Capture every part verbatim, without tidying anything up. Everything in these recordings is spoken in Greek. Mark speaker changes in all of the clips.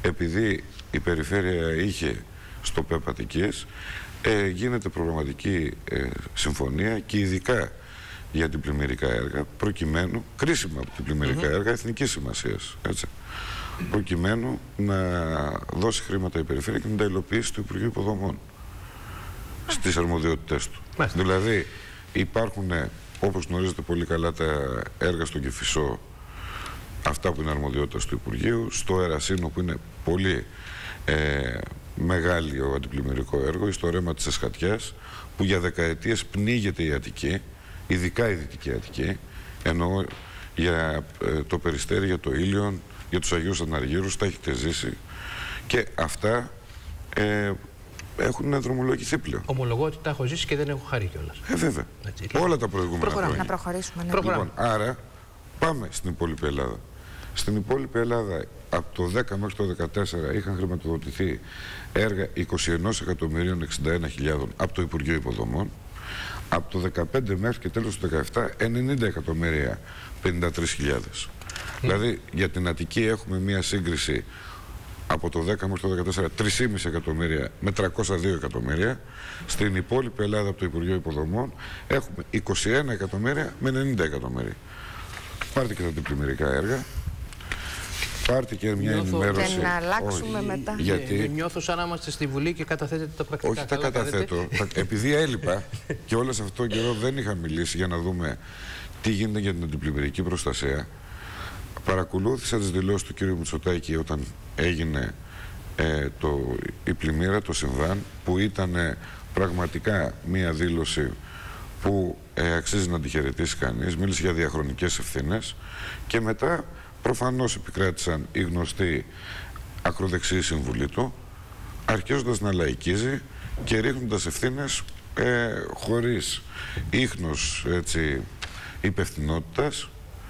Speaker 1: επειδή η περιφέρεια είχε στο ΠΕΠ Αττικής, ε, γίνεται προγραμματική ε, συμφωνία και ειδικά για την πλημμυρικά έργα, προκειμένου, κρίσιμα από την πλημμυρικά mm-hmm. έργα εθνικής σημασίας, έτσι, προκειμένου να δώσει χρήματα η περιφέρεια και να τα υλοποιήσει στο Υπουργείο Υποδομών στις αρμοδιότητες του. Mm-hmm. Δηλαδή υπάρχουν, όπως γνωρίζετε πολύ καλά, τα έργα στον Κηφισό, αυτά που είναι αρμοδιότητα του Υπουργείου, στο Ερασίνο που είναι πολύ ε, μεγάλο αντιπλημμυρικό έργο, στο ρέμα της Εσχατιάς που για δεκαετίες πνίγεται η Αττική, ειδικά η Δυτική Αττική, ενώ για ε, το Περιστέρι, για το Ήλιον, για τους Αγίους Αναργύρους, τα έχετε ζήσει και αυτά ε, έχουν δρομολογηθεί πλέον.
Speaker 2: Ομολογώ ότι τα έχω ζήσει και δεν έχω χαρεί κιόλας.
Speaker 1: Ε, βέβαια. Έτσι, όλα τα προηγούμενα χρόνια.
Speaker 3: Να προχωρήσουμε. Ναι.
Speaker 1: Λοιπόν, άρα πάμε στην υπόλοιπη Ελλάδα. Στην υπόλοιπη Ελλάδα από το δέκα μέχρι το δεκατέσσερα είχαν χρηματοδοτηθεί έργα είκοσι ένα εκατομμυρίων εξήντα ένα χιλιάδων από το Υπουργείο Υποδομών. Από το δεκαπέντε μέχρι και τέλος του δεκαεπτά ενενήντα εκατομμύρια πενήντα τρεις χιλιάδες. Mm. Δηλαδή για την Αττική έχουμε μία σύγκριση από το δέκα μέχρι το δεκατέσσερα τρία κόμμα πέντε εκατομμύρια με τριακόσια δύο εκατομμύρια. Στην υπόλοιπη Ελλάδα από το Υπουργείο Υποδομών έχουμε είκοσι ένα εκατομμύρια με ενενήντα εκατομμύρια. Πάρτε και τα αντιπλημμυρικά έργα. Πάρτε και μια νιώθω ενημέρωση.
Speaker 3: Και να αλλάξουμε όχι, μετά.
Speaker 2: Γιατί... Ε, νιώθω σαν να είμαστε στη Βουλή και καταθέτετε τα πρακτικά.
Speaker 1: Όχι, τα καταθέτω. Επειδή έλειπα και όλο αυτόν τον καιρό δεν είχα μιλήσει για να δούμε τι γίνεται για την αντιπλημμυρική προστασία, παρακολούθησα τις δηλώσεις του κ. Μητσοτάκη όταν έγινε ε, το, η πλημμύρα, το συμβάν, που ήταν πραγματικά μία δήλωση που ε, αξίζει να τη χαιρετήσει κανείς. Μίλησε για διαχρονικές ευθύνες και μετά προφανώς επικράτησαν οι γνωστοί ακροδεξιοί συμβουλοί του, αρχίζοντας να λαϊκίζει και ρίχνοντας ευθύνες ε, χωρίς ίχνος έτσι, υπευθυνότητας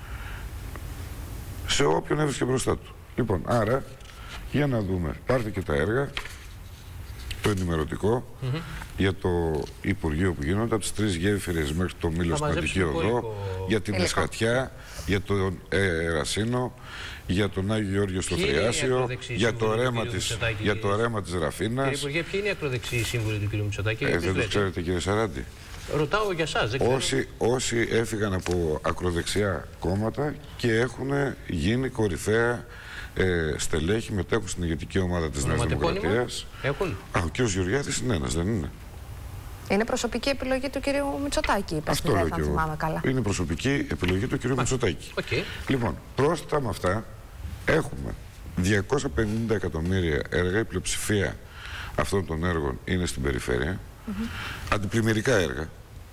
Speaker 1: σε όποιον έβρισκε μπροστά του. Λοιπόν, άρα, για να δούμε, πάρτε και τα έργα, το ενημερωτικό mm-hmm. για το Υπουργείο που γίνονται, από τις τρεις γέφυρες μέχρι το Μήλο στην Αττική Οδό, για την Εσχατιά, για τον Ερασίνο, για τον Άγιο Γεώργιο στο Θριάσιο, για το, ρέμα της, για το ρέμα της Ραφίνας. Κύριε
Speaker 2: Υπουργέ, ποιοι είναι οι ακροδεξιοί σύμβουλοι του κ. Μητσοτάκη?
Speaker 1: Ε, δεν το ξέρετε, κύριε Σαράντη.
Speaker 2: Ρωτάω για εσάς, δεν ξέρω.
Speaker 1: Όσοι, όσοι έφυγαν από ακροδεξιά κόμματα και έχουν γίνει κορυφαία ε, στελέχη, μετέχουν στην ηγετική ομάδα της Νέας Δημοκρατίας.
Speaker 2: Έχουν.
Speaker 1: Α, ο κ. Γεωργιάδης είναι ένας, δεν είναι?
Speaker 3: Είναι προσωπική επιλογή του κ. Μητσοτάκη, είπες, αυτό δεν θα θυμάμαι καλά.
Speaker 1: Είναι προσωπική επιλογή του κ. Μητσοτάκη.
Speaker 2: Okay.
Speaker 1: Λοιπόν, πρόσθετα με αυτά έχουμε διακόσια πενήντα εκατομμύρια έργα, η πλειοψηφία αυτών των έργων είναι στην περιφέρεια. Mm-hmm. Αντιπλημμυρικά έργα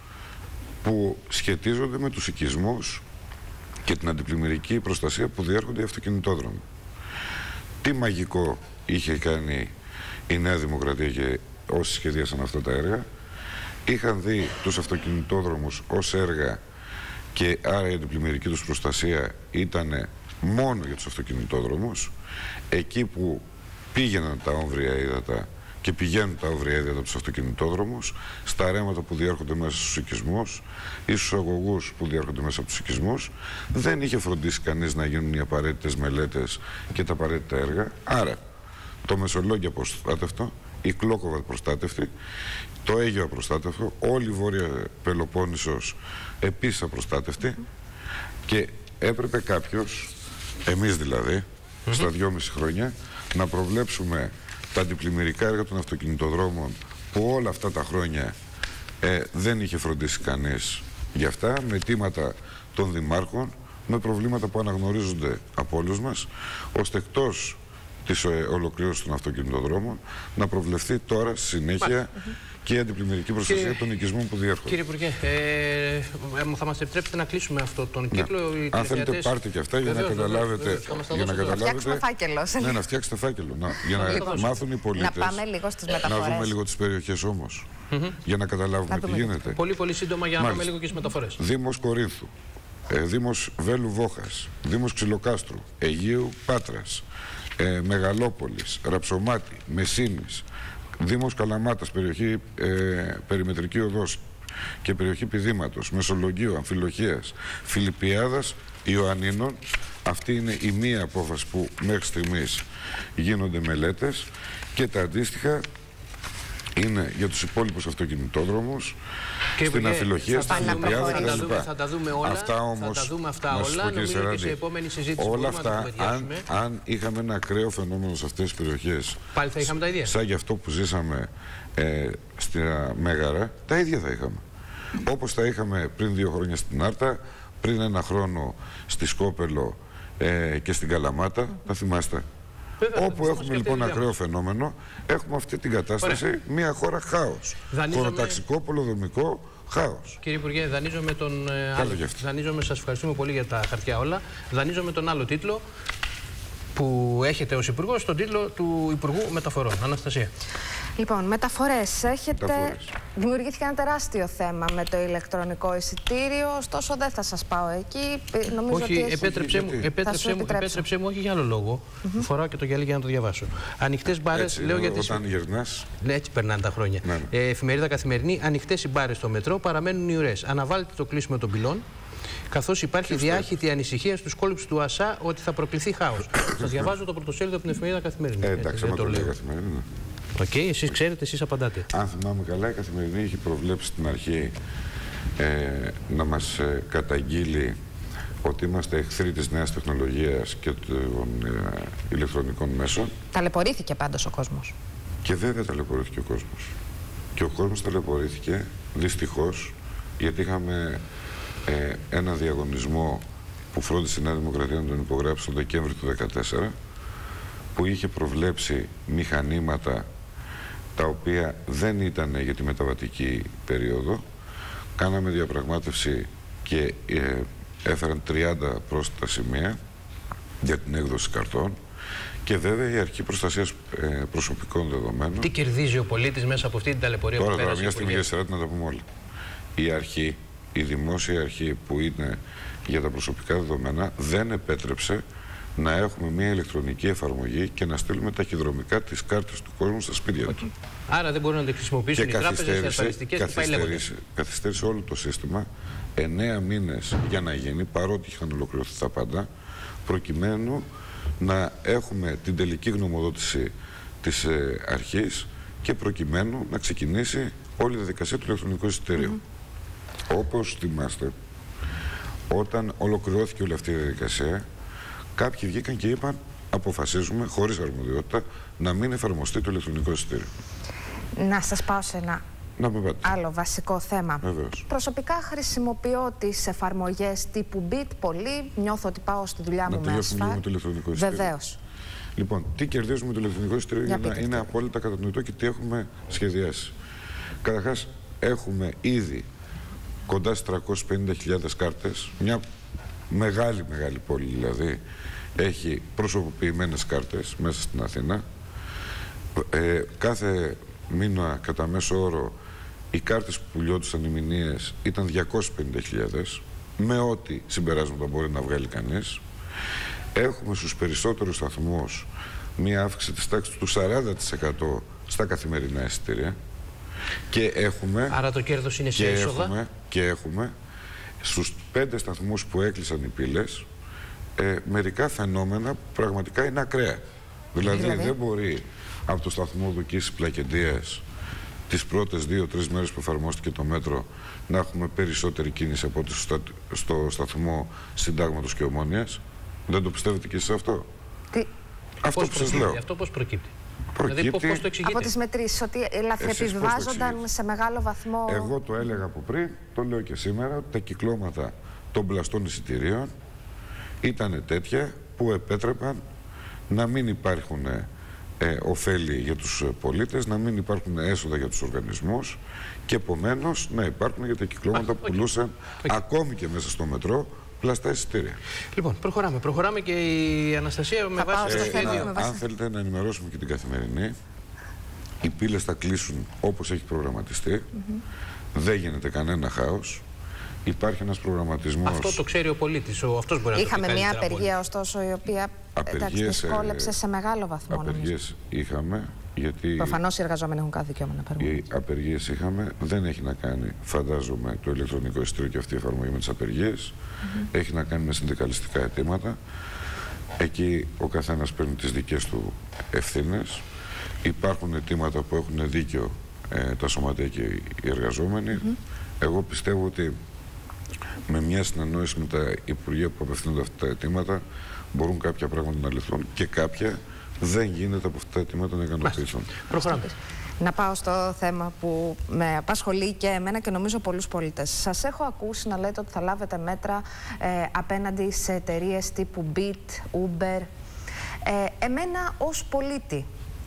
Speaker 1: που σχετίζονται με τους οικισμούς και την αντιπλημμυρική προστασία που διέρχονται οι αυτοκινητόδρομοι. Τι μαγικό είχε κάνει η Νέα Δημοκρατία και όσοι σχεδίασαν αυτά τα έργα? Είχαν δει τους αυτοκινητόδρομους ως έργα και άρα η αντιπλημμυρική τους προστασία ήταν μόνο για τους αυτοκινητόδρομους. Εκεί που πήγαιναν τα όμβρια ύδατα και πηγαίνουν τα όμβρια ύδατα από τους αυτοκινητόδρομους, στα ρέματα που διέρχονται μέσα στους οικισμούς ή στους αγωγούς που διέρχονται μέσα από τους οικισμούς, δεν είχε φροντίσει κανείς να γίνουν οι απαραίτητες μελέτες και τα απαραίτητα έργα. Άρα, το Μεσολόγγιο απροστάτευτο, η Κλόκοβα απροστάτευτη, το Αίγιο απροστάτευτο, όλη η Βόρεια Πελοπόννησος επίσης απροστάτευτη και έπρεπε κάποιος, εμείς δηλαδή, mm-hmm. στα δυόμιση χρόνια, να προβλέψουμε τα αντιπλημμυρικά έργα των αυτοκινητοδρόμων που όλα αυτά τα χρόνια ε, δεν είχε φροντίσει κανείς για αυτά, με αιτήματα των δημάρχων, με προβλήματα που αναγνωρίζονται από όλους μας, ώστε εκτός της ε, ολοκλήρωσης των αυτοκινητοδρόμων να προβλεφθεί τώρα στη συνέχεια και η αντιπλημμυρική προστασία κύριε, των οικισμών που διέρχονται. Κύριε
Speaker 2: Υπουργέ, ε, θα μας επιτρέψετε να κλείσουμε αυτό τον κύκλο?
Speaker 1: Ναι. Αν θέλετε πάρτε και αυτά για να καταλάβετε. Για να
Speaker 3: φτιάξουμε φάκελο.
Speaker 1: Ναι, να φτιάξετε φάκελο. Να, για να λοιπόν, μάθουν οι πολίτες.
Speaker 3: Να πάμε λίγο στις μεταφορές.
Speaker 1: Να δούμε λίγο τις περιοχές όμως. Mm-hmm. Για να καταλάβουμε να τι γίνεται.
Speaker 2: Πολύ πολύ σύντομα για να δούμε λίγο και τις μεταφορές.
Speaker 1: Δήμος Κορίνθου, ε, Δήμος Βέλου Βόχας, Δήμος Ξυλοκάστρου, Αιγαίου Πάτρας, ε, Μεγαλόπολης, Ραψομάτη, Μεσίνης, Δήμος Καλαμάτας, περιοχή ε, Περιμετρική Οδός και περιοχή Πηδήματος, Μεσολογγίου, Αμφιλοχίας, Φιλιππιάδας Ιωαννίνων. Αυτή είναι η μία απόφαση που μέχρι στιγμής γίνονται μελέτες και τα αντίστοιχα είναι για τους υπόλοιπους αυτοκινητόδρομους, και στην Αφιλοχία, στην Φιλιάδα κτλ.
Speaker 2: Θα τα δούμε όλα.
Speaker 1: Αυτά όμως,
Speaker 2: θα τα δούμε αυτά όλα. Νομίζω και σε επόμενη συζήτηση
Speaker 1: όλα
Speaker 2: αυτά,
Speaker 1: να αν, αν είχαμε ένα ακραίο φαινόμενο σε αυτές τις περιοχές,
Speaker 2: πάλι θα είχαμε τα ίδια.
Speaker 1: Σαν για αυτό που ζήσαμε ε, στη Μέγαρα, τα ίδια θα είχαμε. Όπως τα είχαμε πριν δύο χρόνια στην Άρτα, πριν ένα χρόνο στη Σκόπελο ε, και στην Καλαμάτα, θα θυμάστε. Βέβαια, όπου έχουμε λοιπόν ακραίο φαινόμενο, έχουμε αυτή την κατάσταση, ωραία, μια χώρα χάος.
Speaker 2: Δανείζομαι...
Speaker 1: Χωροταξικό, πολεοδομικό, χάος.
Speaker 2: Κύριε Υπουργέ, δανείζομαι τον ε, άλλο. Δανείζομαι, σας ευχαριστούμε πολύ για τα χαρτιά όλα. Δανείζομαι τον άλλο τίτλο που έχετε ως Υπουργός, τον τίτλο του Υπουργού Μεταφορών. Αναστασία.
Speaker 3: Λοιπόν, μεταφορές. Έχετε...
Speaker 1: Μεταφορές.
Speaker 3: Δημιουργήθηκε ένα τεράστιο θέμα με το ηλεκτρονικό εισιτήριο, ωστόσο δεν θα σας πάω εκεί. Νομίζω
Speaker 2: όχι,
Speaker 3: ότι
Speaker 2: επέτρεψέ, έχει... μου, επέτρεψέ, μου, επέτρεψέ μου, όχι για άλλο λόγο. Mm-hmm. Φοράω και το γυαλί για να το διαβάσω. Ανοιχτές μπάρες, λέω γιατί.
Speaker 1: Όταν γερνάς.
Speaker 2: Ναι, έτσι περνάνε τα χρόνια. Ναι, ναι. Ε, εφημερίδα Καθημερινή, ανοιχτές οι μπάρες στο μετρό, παραμένουν οι ουρές. Αναβάλλεται το κλείσιμο των πυλών, καθώς υπάρχει διάχυτη ανησυχία στους κόλπους του ΑΣΑ ότι θα προκληθεί χάος. Σας διαβάζω το πρωτοσέλιδο από την εφημερίδα Καθημερινή.
Speaker 1: Ε, εντάξει, δεν το λέω. Καθημερινή.
Speaker 2: Οκ, okay, εσείς ξέρετε, εσείς απαντάτε.
Speaker 1: Αν θυμάμαι καλά, η Καθημερινή έχει προβλέψει στην αρχή ε, να μας ε, καταγγείλει ότι είμαστε εχθροί της νέας τεχνολογίας και των ε, ηλεκτρονικών μέσων.
Speaker 3: Ταλαιπωρήθηκε πάντως ο κόσμος.
Speaker 1: Και βέβαια ταλαιπωρήθηκε ο κόσμος. Και ο κόσμος ταλαιπωρήθηκε, δυστυχώς, γιατί είχαμε ε, ένα διαγωνισμό που φρόντισε η Νέα Δημοκρατία να τον υπογράψει τον Δεκέμβρη του δύο χιλιάδες δεκατέσσερα, που είχε προβλέψει μηχανήματα τα οποία δεν ήταν για τη μεταβατική περίοδο. Κάναμε διαπραγμάτευση και ε, έφεραν τριάντα πρόσθετα σημεία για την έκδοση καρτών και βέβαια η αρχή προστασίας ε, προσωπικών δεδομένων.
Speaker 2: Τι κερδίζει ο πολίτης μέσα από αυτή την ταλαιπωρία που πέρασε?
Speaker 1: Τώρα, μια στιγμή για σειρά να τα πούμε όλα. Η αρχή, η δημόσια αρχή που είναι για τα προσωπικά δεδομένα δεν επέτρεψε να έχουμε μια ηλεκτρονική εφαρμογή και να στείλουμε ταχυδρομικά τις κάρτες του κόσμου στα σπίτια του. Okay.
Speaker 2: Άρα δεν μπορούν να τα χρησιμοποιήσουν οι τράπεζες, οι ασφαλιστικές και πάει λέγοντας.
Speaker 1: Καθυστέρησε όλο το σύστημα εννέα μήνες για να γίνει, παρότι είχαν ολοκληρωθεί τα πάντα, προκειμένου να έχουμε την τελική γνωμοδότηση της ε, αρχής και προκειμένου να ξεκινήσει όλη η διαδικασία του ηλεκτρονικού εισιτηρίου. Mm-hmm. Όπως θυμάστε, όταν ολοκληρώθηκε όλη αυτή η διαδικασία, κάποιοι βγήκαν και είπαν αποφασίζουμε χωρίς αρμοδιότητα να μην εφαρμοστεί το ηλεκτρονικό εισιτήριο. Να
Speaker 3: σας πάω σε ένα άλλο βασικό θέμα.
Speaker 1: Βεβαίως.
Speaker 3: Προσωπικά χρησιμοποιώ τις εφαρμογές τύπου Bit πολύ. Νιώθω ότι πάω στη δουλειά μου με ασφάλεια.
Speaker 1: Με το ηλεκτρονικό εισιτήριο.
Speaker 3: Βεβαίως.
Speaker 1: Λοιπόν, τι κερδίζουμε με το ηλεκτρονικό εισιτήριο για, για να είναι απόλυτα κατανοητό και τι έχουμε σχεδιάσει. Καταρχάς, έχουμε ήδη κοντά στις τριακόσιες πενήντα χιλιάδες κάρτες. Μια μεγάλη, μεγάλη πόλη δηλαδή έχει προσωποποιημένες κάρτες μέσα στην Αθήνα. Ε, κάθε μήνα κατά μέσο όρο οι κάρτες που πουλιόντουσαν οι μηνύες ήταν διακόσιες πενήντα χιλιάδες, με ό,τι συμπεράσματα μπορεί να βγάλει κανείς. Έχουμε στους περισσότερους σταθμούς μία αύξηση της τάξης του σαράντα τοις εκατό στα καθημερινά εισιτήρια και έχουμε...
Speaker 2: Άρα το κέρδος είναι σε έσοδα.
Speaker 1: Έχουμε, και έχουμε στους πέντε σταθμούς που έκλεισαν οι πύλες ε, μερικά φαινόμενα που πραγματικά είναι ακραία. Δηλαδή, δηλαδή δεν μπορεί από το σταθμό Δουκής Πλακεντίας τις πρώτες δύο-τρεις μέρες που εφαρμόστηκε το μέτρο να έχουμε περισσότερη κίνηση από ό,τι στο, στο σταθμό Συντάγματος και Ομόνοιας. Δεν το πιστεύετε και εσείς αυτό?
Speaker 3: Τι?
Speaker 1: Αυτό που σας λέω.
Speaker 2: Αυτό πώς προκύπτει?
Speaker 1: Προκύπτει
Speaker 2: δηλαδή, πώς το εξηγείτε?
Speaker 3: Από τις μετρήσεις, ότι λαθρεπιβάζονταν σε μεγάλο βαθμό.
Speaker 1: Εγώ το έλεγα από πριν, το λέω και σήμερα, ότι τα κυκλώματα των πλαστών εισιτηρίων ήταν τέτοια που επέτρεπαν να μην υπάρχουν ε, ωφέλη για τους πολίτες, να μην υπάρχουν έσοδα για τους οργανισμούς και επομένως να υπάρχουν για τα κυκλώματα που πουλούσαν okay. ακόμη και μέσα στο μετρό πλαστά εισιτήρια.
Speaker 2: Λοιπόν, προχωράμε. Προχωράμε και η Αναστασία με βάση το σχέδιο.
Speaker 1: Αν θέλετε να ενημερώσουμε και την Καθημερινή, οι πύλες θα κλείσουν όπως έχει προγραμματιστεί. Mm-hmm. Δεν γίνεται κανένα χάος. Υπάρχει ένας προγραμματισμός.
Speaker 2: Αυτό το ξέρει ο πολίτης. Ο, αυτός μπορεί να
Speaker 3: είχαμε
Speaker 2: το πει
Speaker 3: μια απεργία, ωστόσο, η οποία δυσκόλεψε σε μεγάλο βαθμό.
Speaker 1: Απεργίες είχαμε Γιατί
Speaker 3: προφανώς οι εργαζόμενοι έχουν κάθε δικαίωμα να φεύγουν.
Speaker 1: Οι απεργίες είχαμε, δεν έχει να κάνει, φαντάζομαι, το ηλεκτρονικό εισιτήριο και αυτή η εφαρμογή με τις απεργίες. Mm-hmm. Έχει να κάνει με συνδικαλιστικά αιτήματα. Εκεί ο καθένας παίρνει τις δικές του ευθύνες. Υπάρχουν αιτήματα που έχουν δίκιο ε, τα σωματεία και οι εργαζόμενοι. Mm-hmm. Εγώ πιστεύω ότι με μια συνεννόηση με τα υπουργεία που απευθύνονται αυτά τα αιτήματα μπορούν κάποια πράγματα να λυθούν και κάποια δεν γίνεται από αυτά τα αιτήματα να ικανοποιηθούν.
Speaker 2: Προχωράμε.
Speaker 3: Να πάω στο θέμα που με απασχολεί και εμένα και νομίζω πολλούς πολίτες. Σας έχω ακούσει να λέτε ότι θα λάβετε μέτρα ε, απέναντι σε εταιρείες τύπου Bit, Uber. Ε, εμένα ως πολίτη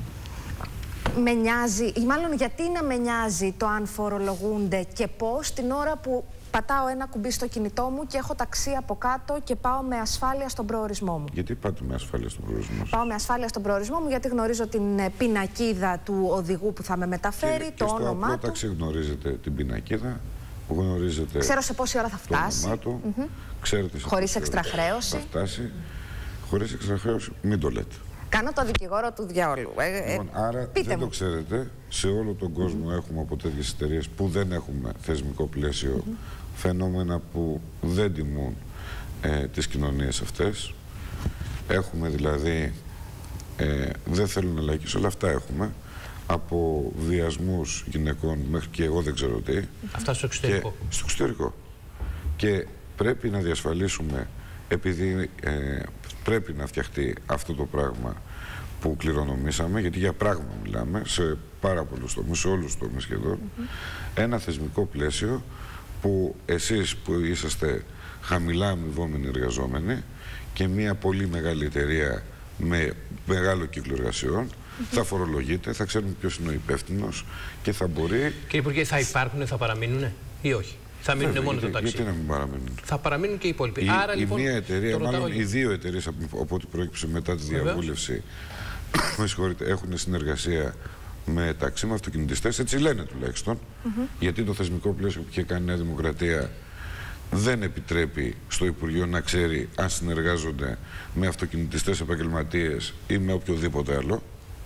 Speaker 3: με νοιάζει, ή μάλλον γιατί να με νοιάζει το αν φορολογούνται και πώς την ώρα που πατάω ένα κουμπί στο κινητό μου και έχω ταξί από κάτω και πάω με ασφάλεια στον προορισμό μου.
Speaker 1: Γιατί πάτε με ασφάλεια στον προορισμό σας?
Speaker 3: Πάω με ασφάλεια στον προορισμό μου γιατί γνωρίζω την πινακίδα του οδηγού που θα με μεταφέρει,
Speaker 1: και,
Speaker 3: το
Speaker 1: και
Speaker 3: όνομά
Speaker 1: στο απλό
Speaker 3: του.
Speaker 1: ταξί γνωρίζετε την πινακίδα, γνωρίζετε.
Speaker 3: Ξέρω σε πόση ώρα θα φτάσει.
Speaker 1: Το όνομά του, mm-hmm. ξέρετε σε
Speaker 3: χωρίς εξτραχρέωση.
Speaker 1: Θα φτάσει. Χωρίς εξτραχρέωση, μην το λέτε.
Speaker 3: Κάνω το δικηγόρο του διαόλου. Ε,
Speaker 1: λοιπόν, άρα
Speaker 3: πείτε
Speaker 1: δεν
Speaker 3: μου.
Speaker 1: το ξέρετε. Σε όλο τον κόσμο mm-hmm. έχουμε από τέτοιες εταιρείες που δεν έχουμε θεσμικό πλαίσιο, mm-hmm. φαινόμενα που δεν τιμούν ε, τις κοινωνίες αυτές. Έχουμε δηλαδή, ε, δεν θέλω να λαϊκίσω, όλα αυτά έχουμε. Από βιασμούς γυναικών μέχρι και εγώ δεν ξέρω τι.
Speaker 2: Αυτά στο εξωτερικό.
Speaker 1: Και, στο εξωτερικό. Και πρέπει να διασφαλίσουμε, επειδή ε, πρέπει να φτιαχτεί αυτό το πράγμα που κληρονομήσαμε, γιατί για πράγμα μιλάμε, σε πάρα πολλούς τομείς, σε όλους τους τομείς σχεδόν, mm-hmm. ένα θεσμικό πλαίσιο που εσείς που είσαστε χαμηλά αμοιβόμενοι εργαζόμενοι και μια πολύ μεγάλη εταιρεία με μεγάλο κύκλο εργασιών, mm-hmm. θα φορολογείτε, θα ξέρουμε ποιος είναι ο υπεύθυνος και θα μπορεί...
Speaker 2: Κύριε Υπουργέ, θα υπάρχουν, θα παραμείνουν ή όχι? Θα μείνουν μόνο
Speaker 1: γιατί,
Speaker 2: το ταξί?
Speaker 1: Γιατί να μην παραμείνουν?
Speaker 2: Θα παραμείνουν και οι υπόλοιποι.
Speaker 1: Η,
Speaker 2: Άρα,
Speaker 1: η
Speaker 2: λοιπόν,
Speaker 1: μία εταιρεία, μάλλον
Speaker 2: ρωτάω...
Speaker 1: οι δύο εταιρείες από ό,τι προέκυψε μετά τη διαβούλευση, με συγχωρείτε, έχουν συνεργασία με ταξί, με αυτοκινητιστές, έτσι λένε τουλάχιστον, mm-hmm. γιατί το θεσμικό πλαίσιο που είχε κάνει η Νέα Δημοκρατία δεν επιτρέπει στο Υπουργείο να ξέρει αν συνεργάζονται με αυτοκινητιστές επαγγελματίες ή με οποιοδήποτε άλλο.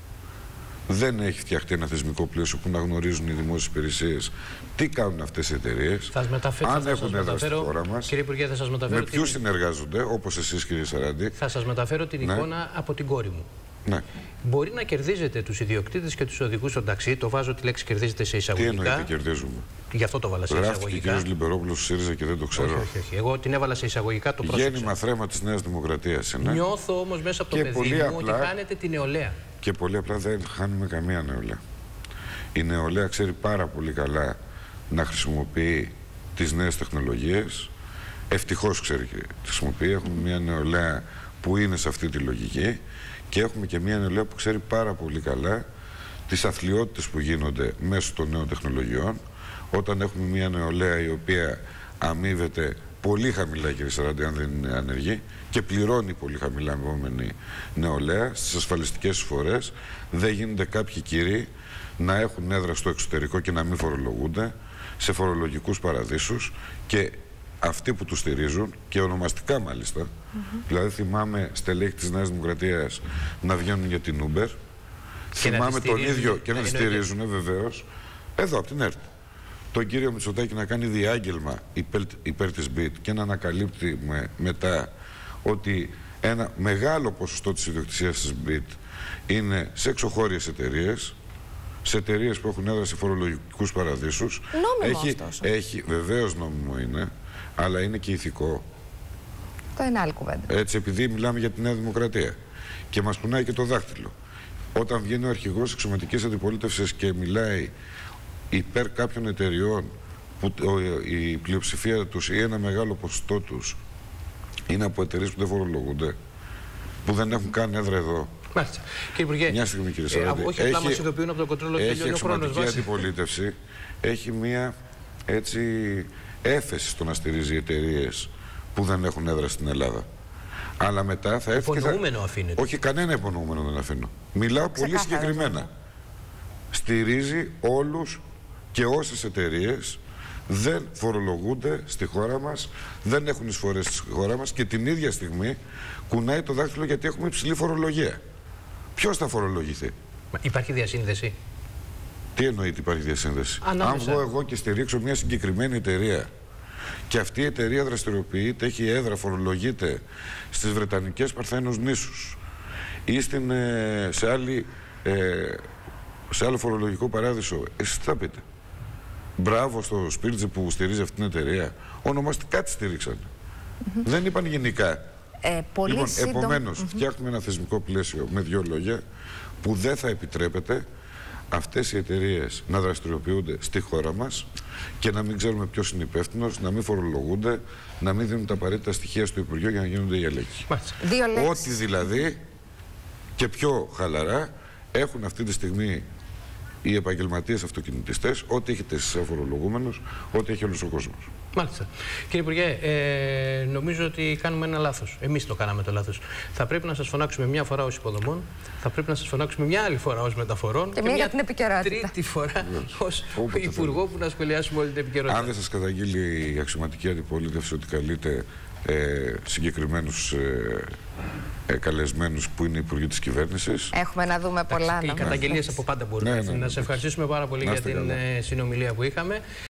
Speaker 1: Δεν έχει φτιαχτεί ένα θεσμικό πλαίσιο που να γνωρίζουν οι δημόσιες υπηρεσίες τι κάνουν αυτές οι εταιρείες. Αν έχουν έδρα στη χώρα μας,
Speaker 2: κύριε Υπουργέ, θα σας μεταφέρω.
Speaker 1: Με ποιους την... συνεργάζονται, όπως εσείς, κύριε Σαράντη.
Speaker 2: Θα σας μεταφέρω την
Speaker 1: ναι.
Speaker 2: εικόνα από την κόρη μου.
Speaker 1: Ναι.
Speaker 2: Μπορεί να κερδίζετε τους ιδιοκτήτες και τους οδηγούς στον ταξί. Το βάζω τη λέξη κερδίζετε σε εισαγωγικά.
Speaker 1: Τι εννοείται κερδίζουμε?
Speaker 2: Γι' αυτό το βάλα σε εισαγωγικά.
Speaker 1: Γράφει και ο κ. Λιμπερόπουλος στο ΣΥΡΙΖΑ και δεν το ξέρω.
Speaker 2: Όχι, όχι, όχι. Εγώ την έβαλα σε εισαγωγικά, το πρόσεξα.
Speaker 1: Γέννημα θρέμα της Νέας Δημοκρατίας είναι.
Speaker 2: Νιώθω όμως μέσα από το παιδί μου απλά... ότι χάνετε τη νεολαία.
Speaker 1: Και πολύ απλά δεν χάνουμε καμία νεολαία. Η νεολαία ξέρει πάρα πολύ καλά να χρησιμοποιεί τις νέες τεχνολογίες. Ευτυχώς ξέρει και χρησιμοποιεί. Έχουμε μια νεολαία που είναι σε αυτή τη λογική και έχουμε και μια νεολαία που ξέρει πάρα πολύ καλά τις αθλιότητες που γίνονται μέσω των νέων τεχνολογιών. Όταν έχουμε μια νεολαία η οποία αμείβεται πολύ χαμηλά, κύριε Σαράντη, αν δεν είναι ανεργή, και πληρώνει πολύ χαμηλά αμοιβόμενη νεολαία στις ασφαλιστικές εισφορές, δεν γίνονται κάποιοι κύριοι να έχουν έδρα στο εξωτερικό και να μην φορολογούνται σε φορολογικούς παραδείσους, και αυτοί που τους στηρίζουν, και ονομαστικά μάλιστα, mm-hmm. δηλαδή θυμάμαι στελέχη της Νέας Δημοκρατίας να βγαίνουν για την Uber, και θυμάμαι τον ίδιο και να τη στηρίζουν βεβαίως εδώ από την ΕΡΤ τον κύριο Μητσοτάκη να κάνει διάγγελμα υπέρ, υπέρ της Bit και να ανακαλύπτει με, μετά ότι ένα μεγάλο ποσοστό της ιδιοκτησίας της Bit είναι σε εξωχώριες εταιρείες, σε εταιρείες που έχουν έδρα σε φορολογικούς παραδείσους.
Speaker 3: Νόμιμο
Speaker 1: έχει,
Speaker 3: αυτός.
Speaker 1: έχει, βεβαίως νόμιμο είναι, αλλά είναι και ηθικό.
Speaker 3: Το είναι άλλη κουβέντα.
Speaker 1: Έτσι, επειδή μιλάμε για τη Νέα Δημοκρατία και μας κουνάει και το δάχτυλο. Όταν βγαίνει ο αρχηγός εξωματικής αντιπολίτευσης και μιλάει υπέρ κάποιων εταιριών που η πλειοψηφία τους ή ένα μεγάλο ποσοστό τους είναι από εταιρείες που δεν φορολογούνται, που δεν έχουν καν έδρα εδώ.
Speaker 2: Μάλιστα. Κύριε Υπουργέ,
Speaker 1: μια στιγμή, κύριε Σαράντη,
Speaker 2: ε, όχι απλά μας ειδοποιούν από το κοντρόλο και τελειώνει ο χρόνος.
Speaker 1: Η εξωματική αντιπολίτευση έχει μια έτσι έφεση στο να στηρίζει εταιρείες που δεν έχουν έδρα στην Ελλάδα. Αλλά μετά θα έρθει.
Speaker 2: Υπονοούμενο
Speaker 1: θα...
Speaker 2: αφήνεται.
Speaker 1: Όχι, κανένα υπονοούμενο δεν αφήνω. Μιλάω πολύ συγκεκριμένα. Στηρίζει όλους και όσες εταιρείες δεν φορολογούνται στη χώρα μας, δεν έχουν εισφορές στη χώρα μας, και την ίδια στιγμή κουνάει το δάχτυλο γιατί έχουμε υψηλή φορολογία. Ποιος θα φορολογηθεί?
Speaker 2: Υπάρχει διασύνδεση?
Speaker 1: Τι εννοείται υπάρχει διασύνδεση?
Speaker 2: Ανάμεσα.
Speaker 1: Αν βγω εγώ και στηρίξω μια συγκεκριμένη εταιρεία και αυτή η εταιρεία δραστηριοποιείται, έχει έδρα, φορολογείται στις Βρετανικές Παρθένους νήσους ή στην, ε, σε, άλλη, ε, σε άλλο φορολογικό παράδεισο, εσείς τι θα πείτε? Μπράβο στο Σπίρτζε που στηρίζει αυτή την εταιρεία. Ονομαστικά τη στήριξαν. Mm-hmm. Δεν είπαν γενικά.
Speaker 3: Ε, πολύ
Speaker 1: λοιπόν,
Speaker 3: σύντομο...
Speaker 1: επομένως,
Speaker 3: mm-hmm.
Speaker 1: φτιάχνουμε ένα θεσμικό πλαίσιο με δύο λόγια που δεν θα επιτρέπεται αυτές οι εταιρείες να δραστηριοποιούνται στη χώρα μας και να μην ξέρουμε ποιος είναι υπεύθυνος, να μην φορολογούνται, να μην δίνουν τα απαραίτητα στοιχεία στο Υπουργείο για να γίνονται οι έλεγχοι. Ό,τι δηλαδή και πιο χαλαρά έχουν αυτή τη στιγμή οι επαγγελματίες αυτοκινητιστές, ό,τι έχετε εσείς αφορολογούμενους, ό,τι έχει όλος ο κόσμος.
Speaker 2: Μάλιστα. Κύριε Υπουργέ, ε, νομίζω ότι κάνουμε ένα λάθος. Εμείς το κάναμε το λάθος. Θα πρέπει να σας φωνάξουμε μια φορά ως υποδομών, θα πρέπει να σας φωνάξουμε μια άλλη φορά ως μεταφορών
Speaker 3: και, και μια την επικαιρότητα.
Speaker 2: Τρίτη φορά ως υπουργό που να σχολιάσουμε όλη την επικαιρότητα.
Speaker 1: Αν δεν σας καταγγείλει η αξιωματική αντιπολίτευση ότι καλείται ε, συγκεκριμένους ε, ε, καλεσμένους που είναι οι υπουργοί της κυβέρνησης.
Speaker 3: Έχουμε να δούμε πολλά.
Speaker 2: Οι καταγγελίες από πάντα μπορούν.
Speaker 1: Ναι, ναι, ναι,
Speaker 2: να
Speaker 1: ναι,
Speaker 2: σας ευχαριστήσουμε πάρα πολύ για την καλά. συνομιλία που είχαμε.